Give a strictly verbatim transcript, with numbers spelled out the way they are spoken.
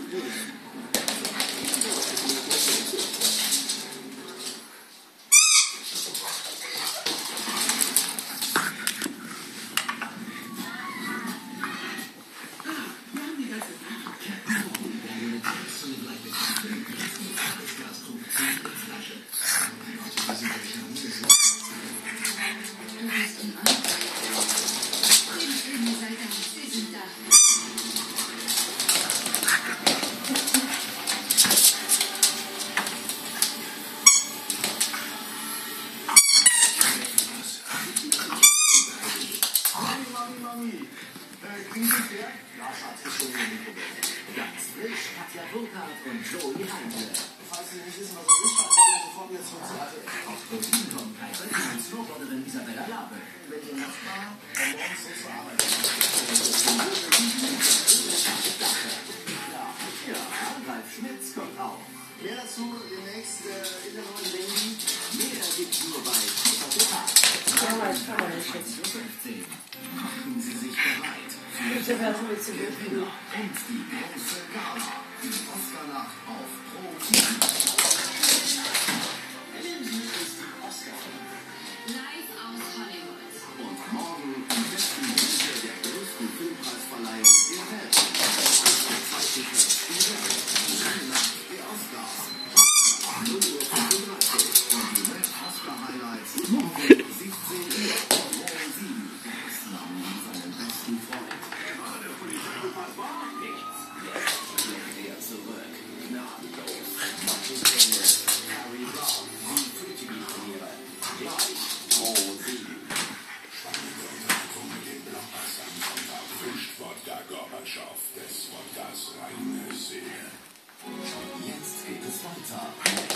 Katja Burkhardt und Joey Heimle. Falls Sie nicht wissen, was das ist, dann gehen Sie sofort wieder zurück zur Erde. Auf Berlin kommt Kaiser und Snowboarderin Isabella Labe. Wenn Sie nachts mal von morgens so zur Arbeit Ja, ja, Ralf Schmitz kommt auch. Mehr dazu demnächst äh, in der neuen Baby. Mehr gibt's nur bei T Ja, mal, ich kann mal nicht schätzen. fünfzehn. Machen Sie sich bereit. Ich habe das mit zu Der gut. Gewinner und die große Gala. Die Oscarnacht auf Pro T V. Live aus Hollywood. Und morgen im besten Winter der größten Filmpreisverleihung der Welt. Der zweite Festival. Seine Nacht der Oscars. null Uhr fünfunddreißig. Und die Welt-Oscar-Highlights. Morgen siebzehn Uhr. Morgen sieben. Zusammen mit seinem besten Freund. Der Polizei was war? Nichts. Jetzt blickt er zurück. Gnadenlos. Machtengänge. Harry Brown. Die Free-T V-Turniere. Gleich. Pro sieben. Wodka Gorbatschow, des Wodkas reine Seele. Jetzt geht es weiter.